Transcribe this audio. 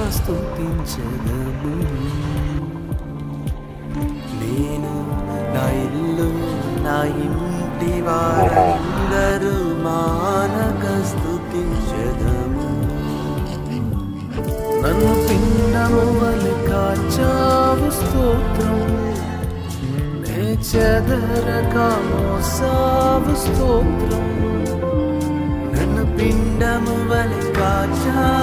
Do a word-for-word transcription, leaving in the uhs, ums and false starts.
స్తుతించెదము. నేను నా ఇల్లు నా ఇంటి వారందరూ మానక స్తుతించెదము. నన్ను పిండము వలె కాచావు స్తోత్రం, నే చెదరక మోసావు స్తోత్రం. నన్ను పిండము వలె కాచావు